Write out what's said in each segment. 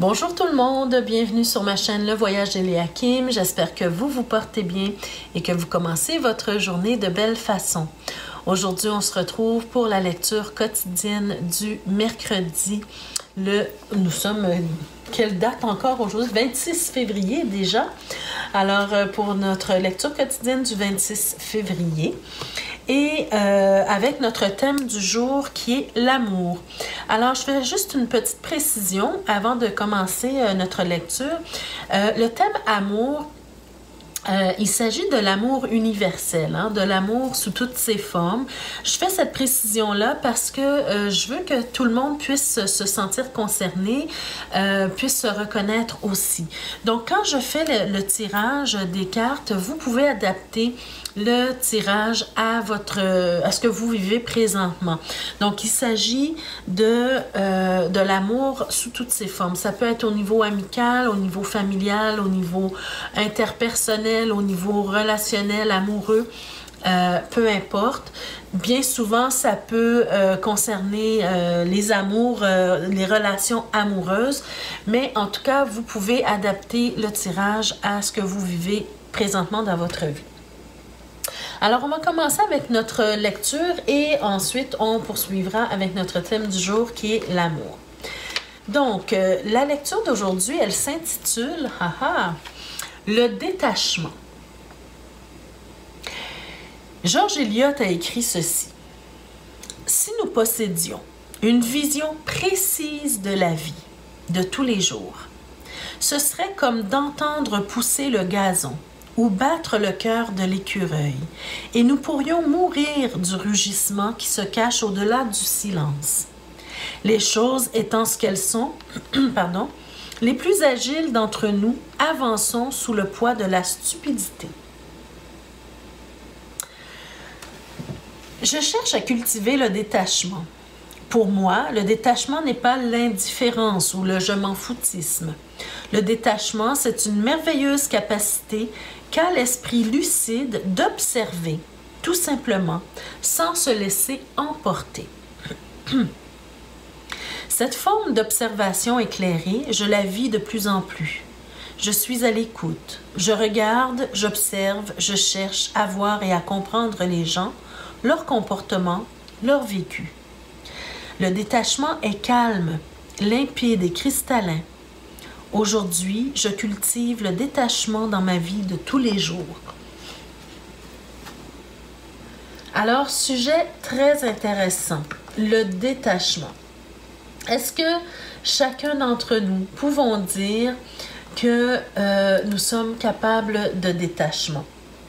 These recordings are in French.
Bonjour tout le monde, bienvenue sur ma chaîne Le Voyage d'Eliakim. J'espère que vous vous portez bien et que vous commencez votre journée de belle façon. Aujourd'hui, on se retrouve pour la lecture quotidienne du mercredi. Nous sommes, quelle date encore aujourd'hui? 26 février déjà. Alors, pour notre lecture quotidienne du 26 février. Et avec notre thème du jour qui est l'amour. Alors, je fais juste une petite précision avant de commencer notre lecture. Le thème amour, il s'agit de l'amour universel, de l'amour sous toutes ses formes. Je fais cette précision-là parce que je veux que tout le monde puisse se sentir concerné, puisse se reconnaître aussi. Donc, quand je fais le tirage des cartes, vous pouvez adapter le tirage à ce que vous vivez présentement. Donc, il s'agit de l'amour sous toutes ses formes. Ça peut être au niveau amical, au niveau familial, au niveau interpersonnel, au niveau relationnel, amoureux, peu importe. Bien souvent, ça peut concerner les amours, les relations amoureuses, mais en tout cas, vous pouvez adapter le tirage à ce que vous vivez présentement dans votre vie. Alors, on va commencer avec notre lecture et ensuite, on poursuivra avec notre thème du jour qui est l'amour. Donc, la lecture d'aujourd'hui, elle s'intitule « Le détachement ». George Eliot a écrit ceci. « Si nous possédions une vision précise de la vie, de tous les jours, ce serait comme d'entendre pousser le gazon ou battre le cœur de l'écureuil, et nous pourrions mourir du rugissement qui se cache au-delà du silence. Les choses étant ce qu'elles sont, les plus agiles d'entre nous avançons sous le poids de la stupidité. Je cherche à cultiver le détachement. Pour moi, le détachement n'est pas l'indifférence ou le je m'en foutisme. Le détachement, c'est une merveilleuse capacité qu'a l'esprit lucide d'observer, tout simplement, sans se laisser emporter. Cette forme d'observation éclairée, je la vis de plus en plus. Je suis à l'écoute. Je regarde, j'observe, je cherche à voir et à comprendre les gens, leur comportement, leur vécu. Le détachement est calme, limpide et cristallin. Aujourd'hui, je cultive le détachement dans ma vie de tous les jours. Alors, sujet très intéressant, le détachement. Est-ce que chacun d'entre nous pouvons dire que nous sommes capables de détachement?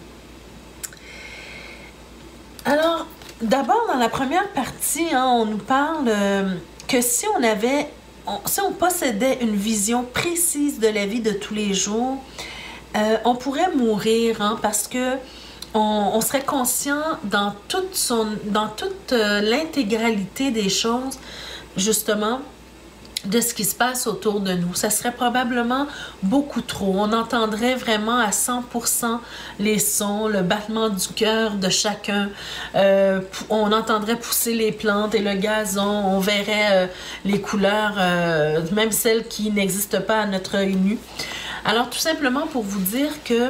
Alors, d'abord, dans la première partie, on nous parle que si on possédait une vision précise de la vie de tous les jours, on pourrait mourir parce que on serait conscient dans toute l'intégralité des choses, justement, de ce qui se passe autour de nous. Ça serait probablement beaucoup trop. On entendrait vraiment à 100% les sons, le battement du cœur de chacun. On entendrait pousser les plantes et le gazon. On verrait les couleurs, même celles qui n'existent pas à notre œil nu. Alors, tout simplement pour vous dire que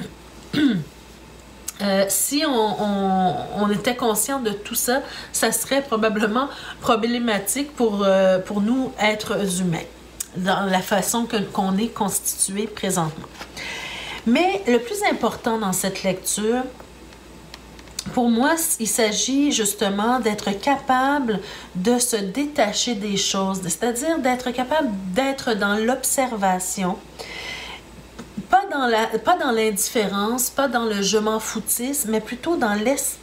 si on était conscient de tout ça, ça serait probablement problématique pour nous, êtres humains, dans la façon qu'on est constitué présentement. Mais le plus important dans cette lecture, pour moi, il s'agit justement d'être capable de se détacher des choses, c'est-à-dire d'être capable d'être dans l'observation, pas dans l'indifférence, pas dans le je m'en foutisme, mais plutôt dans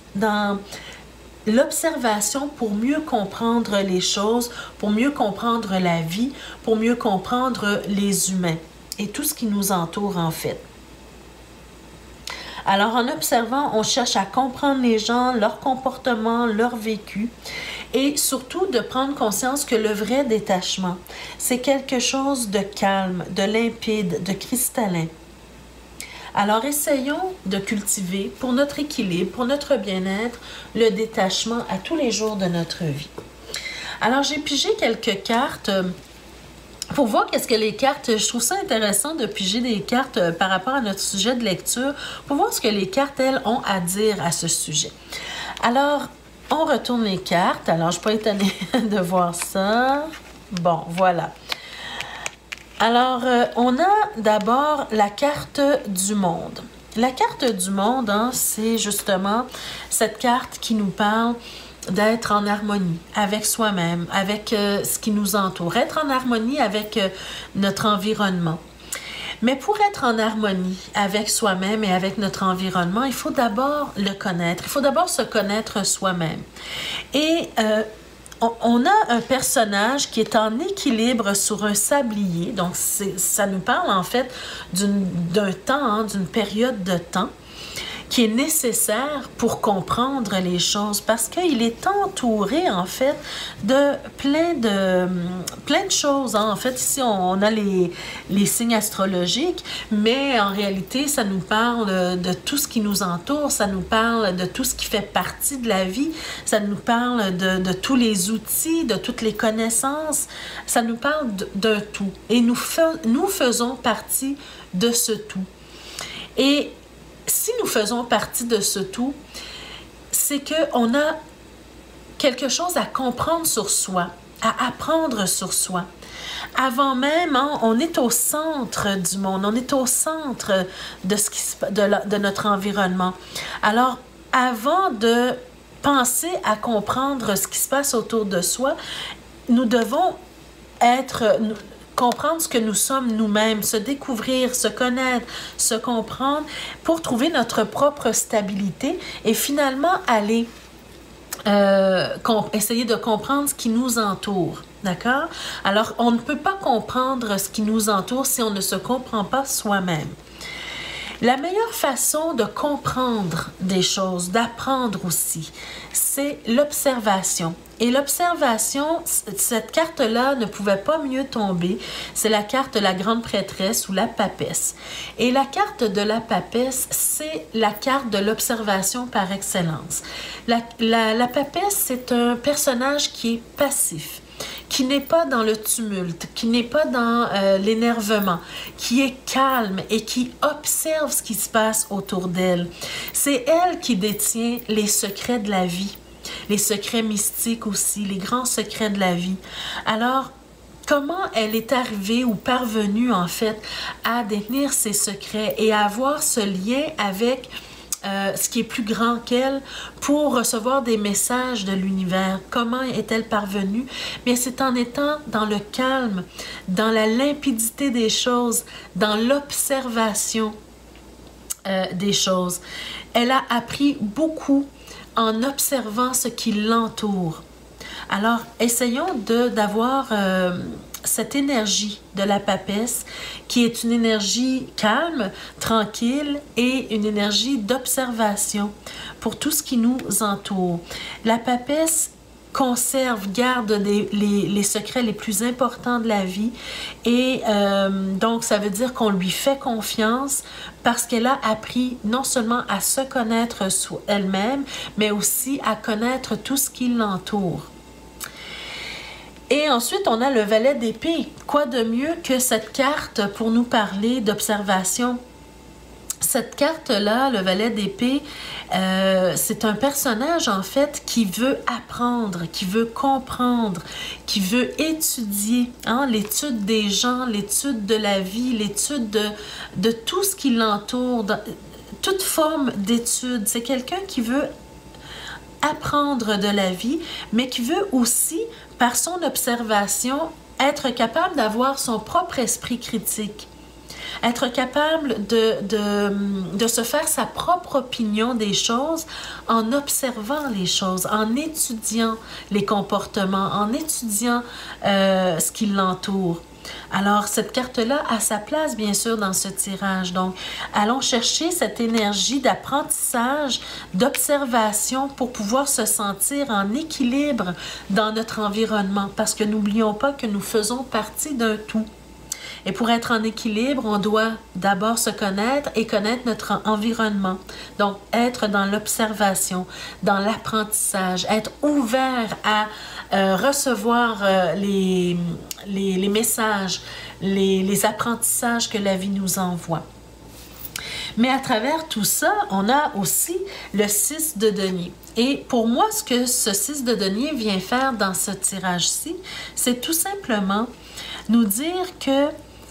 l'observation pour mieux comprendre les choses, pour mieux comprendre la vie, pour mieux comprendre les humains et tout ce qui nous entoure en fait. Alors, en observant, on cherche à comprendre les gens, leur comportement, leur vécu et surtout de prendre conscience que le vrai détachement, c'est quelque chose de calme, de limpide, de cristallin. Alors, essayons de cultiver pour notre équilibre, pour notre bien-être, le détachement à tous les jours de notre vie. Alors, j'ai pigé quelques cartes pour voir qu'est-ce que les cartes, je trouve ça intéressant de piger des cartes par rapport à notre sujet de lecture, pour voir ce que les cartes, elles, ont à dire à ce sujet. Alors, on retourne les cartes. Alors, je ne suis pas étonnée de voir ça. Bon, voilà. Alors, on a d'abord la carte du monde. La carte du monde, hein, c'est justement cette carte qui nous parle d'être en harmonie avec soi-même, avec ce qui nous entoure, être en harmonie avec notre environnement. Mais pour être en harmonie avec soi-même et avec notre environnement, il faut d'abord le connaître. Il faut d'abord se connaître soi-même. Et on a un personnage qui est en équilibre sur un sablier. Donc, ça nous parle en fait d'un temps, hein, d'une période de temps qui est nécessaire pour comprendre les choses parce qu'il est entouré, en fait, de plein de choses. Hein. En fait, ici, on a les signes astrologiques, mais en réalité, ça nous parle de tout ce qui nous entoure, ça nous parle de tout ce qui fait partie de la vie, ça nous parle de tous les outils, de toutes les connaissances, ça nous parle d'un tout. Et nous faisons partie de ce tout. Et si nous faisons partie de ce tout, c'est qu'on a quelque chose à comprendre sur soi, à apprendre sur soi. Avant même, hein, on est au centre du monde, on est au centre de notre environnement. Alors, avant de penser à comprendre ce qui se passe autour de soi, nous devons comprendre ce que nous sommes nous-mêmes, se découvrir, se connaître, se comprendre pour trouver notre propre stabilité et finalement aller essayer de comprendre ce qui nous entoure. D'accord? Alors, on ne peut pas comprendre ce qui nous entoure si on ne se comprend pas soi-même. La meilleure façon de comprendre des choses, d'apprendre aussi, c'est l'observation. Et l'observation, cette carte-là ne pouvait pas mieux tomber. C'est la carte de la grande prêtresse ou la papesse. Et la carte de la papesse, c'est la carte de l'observation par excellence. La papesse, c'est un personnage qui est passif, qui n'est pas dans le tumulte, qui n'est pas dans l'énervement, qui est calme et qui observe ce qui se passe autour d'elle. C'est elle qui détient les secrets de la vie, les secrets mystiques aussi, les grands secrets de la vie. Alors, comment elle est arrivée ou parvenue en fait à détenir ces secrets et à avoir ce lien avec ce qui est plus grand qu'elle pour recevoir des messages de l'univers. Comment est-elle parvenue? Bien, c'est en étant dans le calme, dans la limpidité des choses, dans l'observation des choses. Elle a appris beaucoup en observant ce qui l'entoure. Alors, essayons d'avoir cette énergie de la papesse qui est une énergie calme, tranquille et une énergie d'observation pour tout ce qui nous entoure. La papesse garde les secrets les plus importants de la vie et donc ça veut dire qu'on lui fait confiance parce qu'elle a appris non seulement à se connaître elle-même, mais aussi à connaître tout ce qui l'entoure. Et ensuite, on a le valet d'épée. Quoi de mieux que cette carte pour nous parler d'observation? Cette carte-là, le valet d'épée, c'est un personnage en fait qui veut apprendre, qui veut comprendre, qui veut étudier, hein, l'étude des gens, l'étude de la vie, l'étude de tout ce qui l'entoure, toute forme d'étude. C'est quelqu'un qui veut apprendre de la vie, mais qui veut aussi, par son observation, être capable d'avoir son propre esprit critique. Être capable de se faire sa propre opinion des choses en observant les choses, en étudiant les comportements, en étudiant ce qui l'entoure. Alors, cette carte-là a sa place, bien sûr, dans ce tirage. Donc, allons chercher cette énergie d'apprentissage, d'observation pour pouvoir se sentir en équilibre dans notre environnement. Parce que n'oublions pas que nous faisons partie d'un tout. Et pour être en équilibre, on doit d'abord se connaître et connaître notre environnement. Donc, être dans l'observation, dans l'apprentissage, être ouvert à recevoir les messages, les apprentissages que la vie nous envoie. Mais à travers tout ça, on a aussi le 6 de denier. Et pour moi, ce que ce 6 de denier vient faire dans ce tirage-ci, c'est tout simplement nous dire que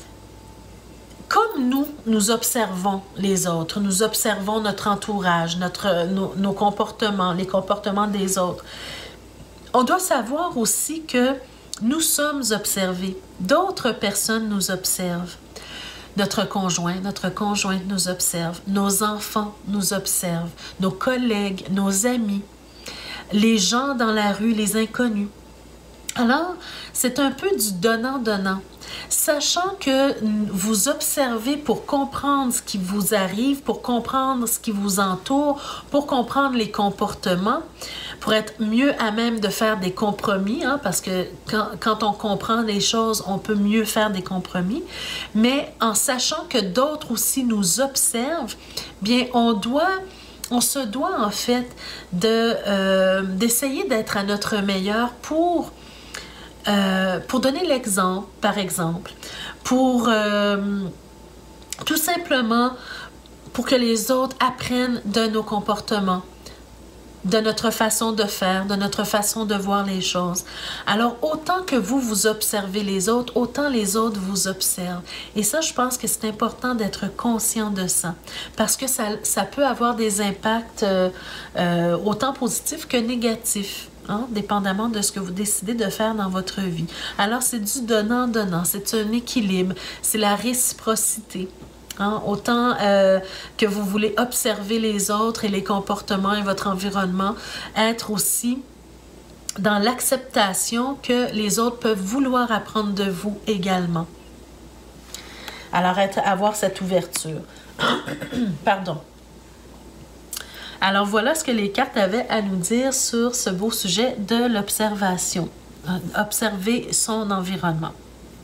comme nous observons les autres, nous observons notre entourage, nos comportements, les comportements des autres, on doit savoir aussi que nous sommes observés. D'autres personnes nous observent. Notre conjointe nous observe, nos enfants nous observent, nos collègues, nos amis, les gens dans la rue, les inconnus. Alors, c'est un peu du donnant-donnant. Sachant que vous observez pour comprendre ce qui vous arrive, pour comprendre ce qui vous entoure, pour comprendre les comportements, pour être mieux à même de faire des compromis, hein, parce que quand on comprend les choses, on peut mieux faire des compromis. Mais en sachant que d'autres aussi nous observent, bien, on se doit en fait d'essayer d'être à notre meilleur pour donner l'exemple, par exemple, pour tout simplement pour que les autres apprennent de nos comportements, de notre façon de faire, de notre façon de voir les choses. Alors, autant que vous observez les autres, autant les autres vous observent. Et ça, je pense que c'est important d'être conscient de ça, parce que ça peut avoir des impacts autant positifs que négatifs. Hein, dépendamment de ce que vous décidez de faire dans votre vie. Alors, c'est du donnant-donnant, c'est un équilibre, c'est la réciprocité. Hein, autant que vous voulez observer les autres et les comportements et votre environnement, être aussi dans l'acceptation que les autres peuvent vouloir apprendre de vous également. Alors, avoir cette ouverture. Pardon. Alors, voilà ce que les cartes avaient à nous dire sur ce beau sujet de l'observation. Observer son environnement.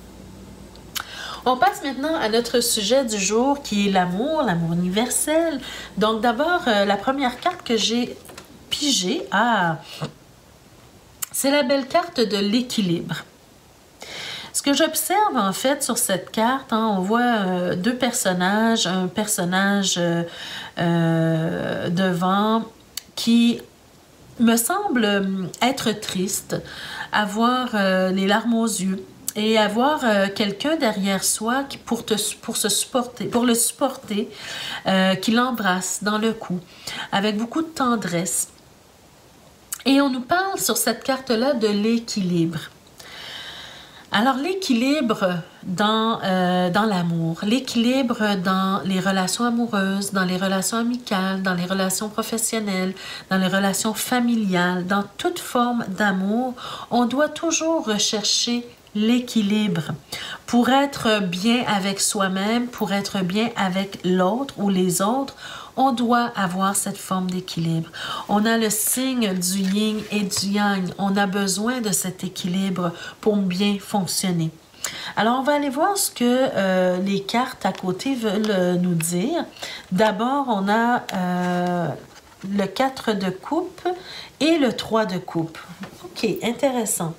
On passe maintenant à notre sujet du jour qui est l'amour universel. Donc, d'abord, la première carte que j'ai pigée, c'est la belle carte de l'équilibre. Ce que j'observe en fait sur cette carte, hein, on voit deux personnages, un personnage devant qui me semble être triste, avoir les larmes aux yeux et avoir quelqu'un derrière soi qui, pour le supporter, qui l'embrasse dans le cou avec beaucoup de tendresse. Et on nous parle sur cette carte-là de l'équilibre. Alors, l'équilibre dans l'amour, l'équilibre dans les relations amoureuses, dans les relations amicales, dans les relations professionnelles, dans les relations familiales, dans toute forme d'amour, on doit toujours rechercher l'équilibre pour être bien avec soi-même, pour être bien avec l'autre ou les autres. On doit avoir cette forme d'équilibre. On a le signe du yin et du yang. On a besoin de cet équilibre pour bien fonctionner. Alors, on va aller voir ce que les cartes à côté veulent nous dire. D'abord, on a le 4 de coupe et le 3 de coupe. OK, intéressant.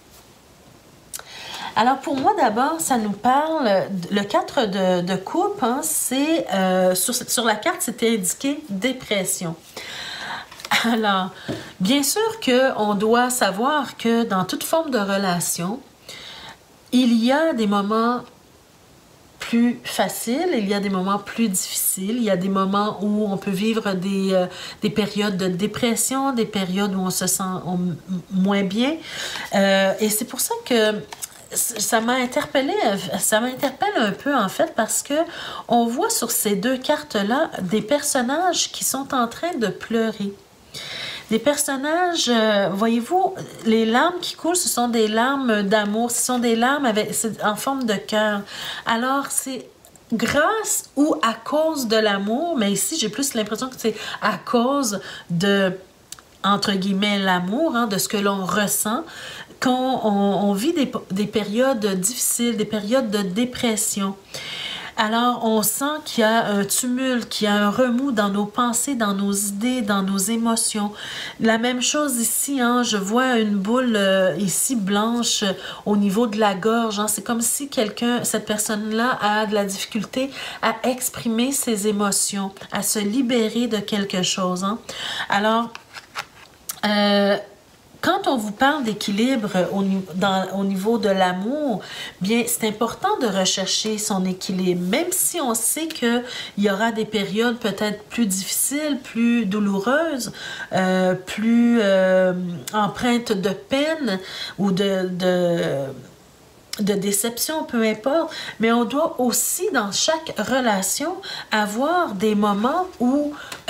Alors, pour moi, d'abord, ça nous parle, le 4 de coupe, hein, c'est, sur la carte, c'était indiqué dépression. Alors, bien sûr qu'on doit savoir que dans toute forme de relation, il y a des moments plus faciles, il y a des moments plus difficiles, il y a des moments où on peut vivre des périodes de dépression, des périodes où on se sent moins bien. Et c'est pour ça que ça m'interpelle un peu en fait parce que on voit sur ces deux cartes-là des personnages qui sont en train de pleurer. Des personnages, voyez-vous, les larmes qui coulent, ce sont des larmes d'amour, ce sont des larmes en forme de cœur. Alors, c'est grâce ou à cause de l'amour, mais ici, j'ai plus l'impression que c'est à cause de, entre guillemets, l'amour, hein, de ce que l'on ressent, quand on vit des périodes difficiles, des périodes de dépression. Alors, on sent qu'il y a un tumulte, qu'il y a un remous dans nos pensées, dans nos idées, dans nos émotions. La même chose ici, hein, je vois une boule ici blanche au niveau de la gorge. Hein. C'est comme si cette personne-là a de la difficulté à exprimer ses émotions, à se libérer de quelque chose. Hein. Alors, quand on vous parle d'équilibre au niveau de l'amour, bien, c'est important de rechercher son équilibre, même si on sait qu'il y aura des périodes peut-être plus difficiles, plus douloureuses, plus empreintes de peine ou de déception, peu importe, mais on doit aussi, dans chaque relation, avoir des moments où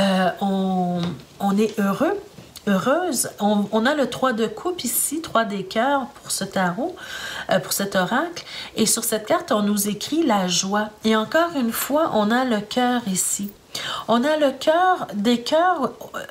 on est heureux, heureuse. On a le 3 de coupe ici, 3 des cœurs pour ce tarot, pour cet oracle. Et sur cette carte, on nous écrit la joie. Et encore une fois, on a le cœur ici. On a le cœur, des cœurs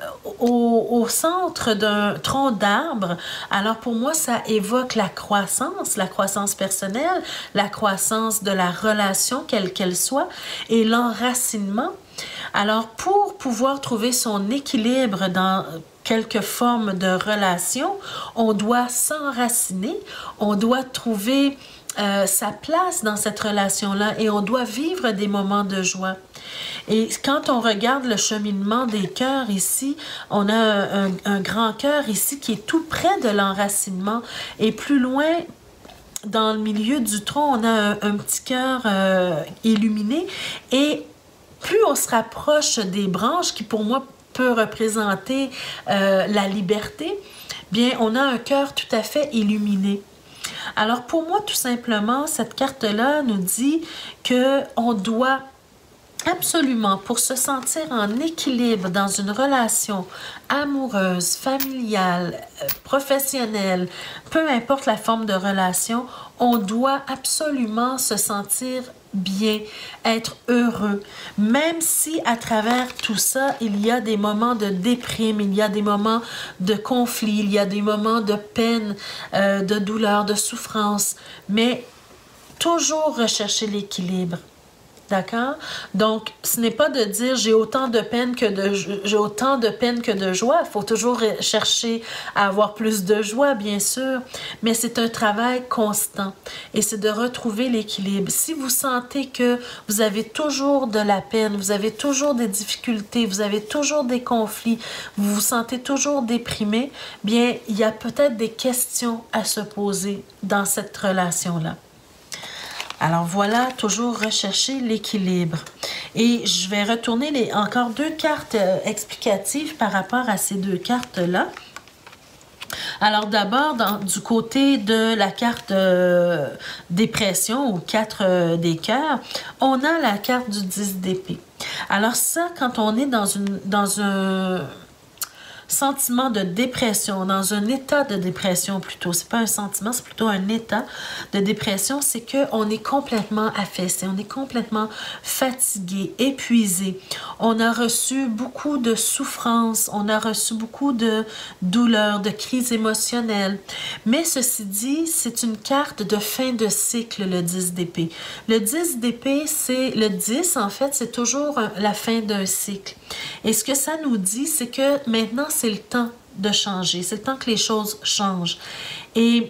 au centre d'un tronc d'arbre. Alors pour moi, ça évoque la croissance personnelle, la croissance de la relation, quelle qu'elle soit, et l'enracinement. Alors pour pouvoir trouver son équilibre dans quelque forme de relation, on doit s'enraciner, on doit trouver sa place dans cette relation-là et on doit vivre des moments de joie. Et quand on regarde le cheminement des cœurs ici, on a un grand cœur ici qui est tout près de l'enracinement et plus loin, dans le milieu du tronc, on a un petit cœur illuminé et plus on se rapproche des branches qui pour moi peut représenter la liberté, bien on a un cœur tout à fait illuminé. Alors pour moi, tout simplement, cette carte-là nous dit qu'on doit absolument, pour se sentir en équilibre dans une relation amoureuse, familiale, professionnelle, peu importe la forme de relation, on doit absolument se sentir bien, être heureux, même si à travers tout ça, il y a des moments de déprime, il y a des moments de conflit, il y a des moments de peine, de douleur, de souffrance, mais toujours rechercher l'équilibre. D'accord? Donc, ce n'est pas de dire j'ai autant de peine que de joie. Il faut toujours chercher à avoir plus de joie, bien sûr, mais c'est un travail constant et c'est de retrouver l'équilibre. Si vous sentez que vous avez toujours de la peine, vous avez toujours des difficultés, vous avez toujours des conflits, vous vous sentez toujours déprimé, bien, il y a peut-être des questions à se poser dans cette relation-là. Alors voilà, toujours rechercher l'équilibre. Et je vais retourner encore deux cartes explicatives par rapport à ces deux cartes-là. Alors d'abord, du côté de la carte dépression ou 4 des cœurs, on a la carte du 10 d'épée. Alors ça, quand on est dans un sentiment de dépression, dans un état de dépression plutôt, c'est pas un sentiment, c'est plutôt un état de dépression, c'est qu'on est complètement affaissé, on est complètement fatigué, épuisé. On a reçu beaucoup de souffrance, on a reçu beaucoup de douleurs, de crises émotionnelles. Mais ceci dit, c'est une carte de fin de cycle, le 10 d'épée. Le 10 d'épée, le 10, en fait, c'est toujours la fin d'un cycle. Et ce que ça nous dit, c'est que maintenant, c'est le temps de changer. C'est le temps que les choses changent. Et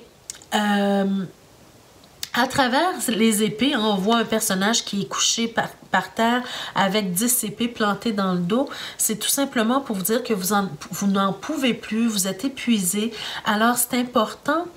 à travers les épées, on voit un personnage qui est couché par terre avec 10 épées plantées dans le dos. C'est tout simplement pour vous dire que vous n'en pouvez plus, vous êtes épuisé. Alors, c'est important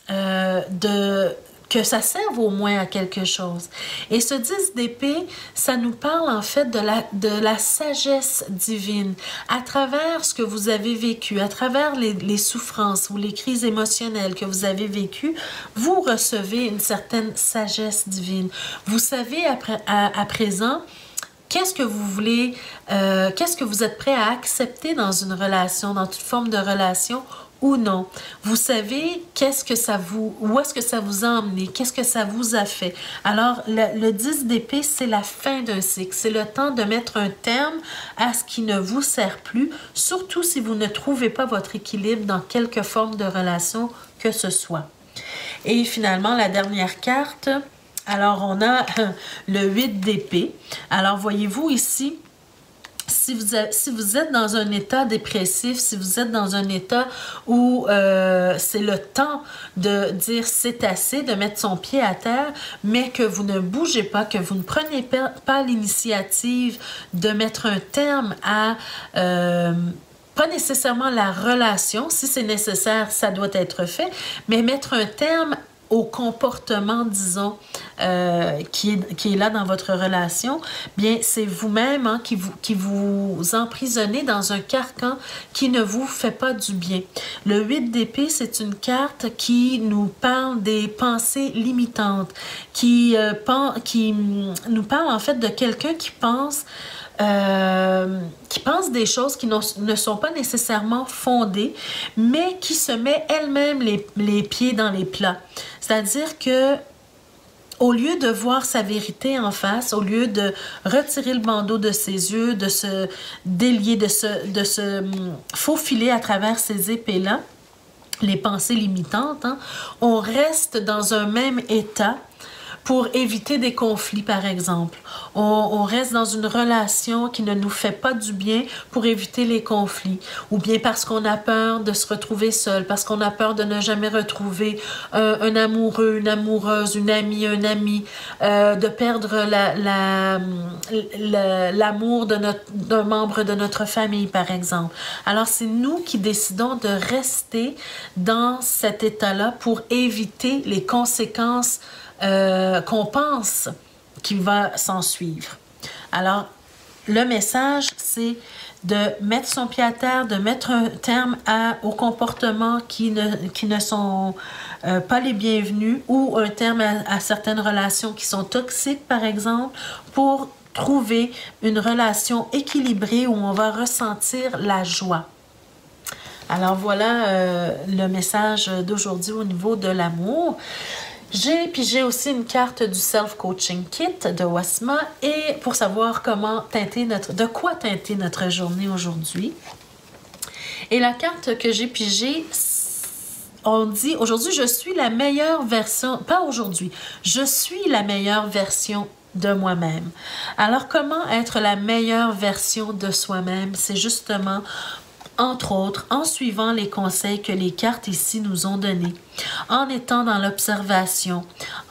que ça serve au moins à quelque chose. Et ce 10 d'épée, ça nous parle en fait de la sagesse divine. À travers ce que vous avez vécu, à travers les souffrances ou les crises émotionnelles que vous avez vécues, vous recevez une certaine sagesse divine. Vous savez à présent qu'est-ce que vous voulez, qu'est-ce que vous êtes prêt à accepter dans une relation, dans toute forme de relation, ou non. Vous savez où est-ce que ça vous a emmené, qu'est-ce que ça vous a fait. Alors, le 10 d'épée, c'est la fin d'un cycle. C'est le temps de mettre un terme à ce qui ne vous sert plus, surtout si vous ne trouvez pas votre équilibre dans quelque forme de relation que ce soit. Et finalement, la dernière carte, Alors, on a le 8 d'épée. Alors, voyez-vous ici, si vous êtes dans un état dépressif, si vous êtes dans un état où c'est le temps de dire c'est assez, de mettre son pied à terre, mais que vous ne bougez pas, que vous ne prenez pas l'initiative de mettre un terme à... pas nécessairement la relation, si c'est nécessaire, ça doit être fait, mais mettre un terme au comportement, disons, qui est là dans votre relation, bien, c'est vous-même hein, qui vous emprisonnez dans un carcan qui ne vous fait pas du bien. Le 8 d'épée, c'est une carte qui nous parle des pensées limitantes, qui nous parle en fait de quelqu'un qui pense des choses qui ne sont pas nécessairement fondées, mais qui se met elle-même les pieds dans les plats. C'est-à-dire que au lieu de voir sa vérité en face, au lieu de retirer le bandeau de ses yeux, de se délier, de se faufiler à travers ces épées-là, les pensées limitantes, hein, on reste dans un même état pour éviter des conflits, par exemple. On reste dans une relation qui ne nous fait pas du bien pour éviter les conflits. Ou bien parce qu'on a peur de se retrouver seul, parce qu'on a peur de ne jamais retrouver un amoureux, une amoureuse, une amie, un ami, de perdre l'amour d'un membre de notre famille, par exemple. Alors, c'est nous qui décidons de rester dans cet état-là pour éviter les conséquences qu'on pense qu'il va s'en suivre. Alors, le message, c'est de mettre son pied à terre, de mettre un terme aux comportements qui ne sont pas les bienvenus ou un terme à certaines relations qui sont toxiques, par exemple, pour trouver une relation équilibrée où on va ressentir la joie. Alors, voilà le message d'aujourd'hui au niveau de l'amour. J'ai aussi une carte du Self-Coaching Kit de Wasma et pour savoir de quoi teinter notre journée aujourd'hui. Et la carte que j'ai pigée, on dit aujourd'hui, je suis la meilleure version, pas aujourd'hui, je suis la meilleure version de moi-même. Alors, comment être la meilleure version de soi-même? C'est justement entre autres, en suivant les conseils que les cartes ici nous ont donnés, en étant dans l'observation,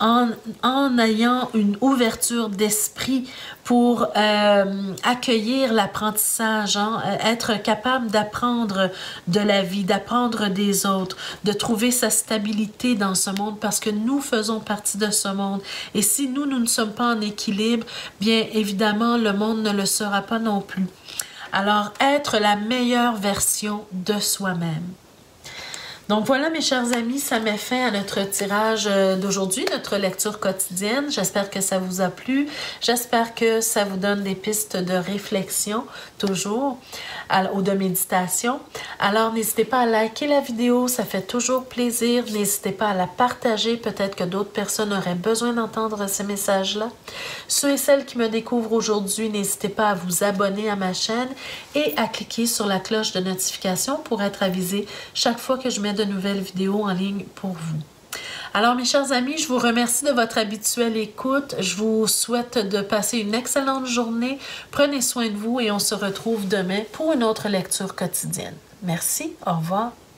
en ayant une ouverture d'esprit pour accueillir l'apprentissage, hein, être capable d'apprendre de la vie, d'apprendre des autres, de trouver sa stabilité dans ce monde parce que nous faisons partie de ce monde. Et si nous ne sommes pas en équilibre, bien évidemment, le monde ne le sera pas non plus. Alors, être la meilleure version de soi-même. Donc voilà, mes chers amis, ça met fin à notre tirage d'aujourd'hui, notre lecture quotidienne. J'espère que ça vous a plu. J'espère que ça vous donne des pistes de réflexion, toujours, ou de méditation. Alors, n'hésitez pas à liker la vidéo, ça fait toujours plaisir. N'hésitez pas à la partager. Peut-être que d'autres personnes auraient besoin d'entendre ces messages-là. Ceux et celles qui me découvrent aujourd'hui, n'hésitez pas à vous abonner à ma chaîne et à cliquer sur la cloche de notification pour être avisé chaque fois que je mets de nouvelles vidéos en ligne pour vous. Alors, mes chers amis, je vous remercie de votre habituelle écoute. Je vous souhaite de passer une excellente journée. Prenez soin de vous et on se retrouve demain pour une autre lecture quotidienne. Merci, au revoir.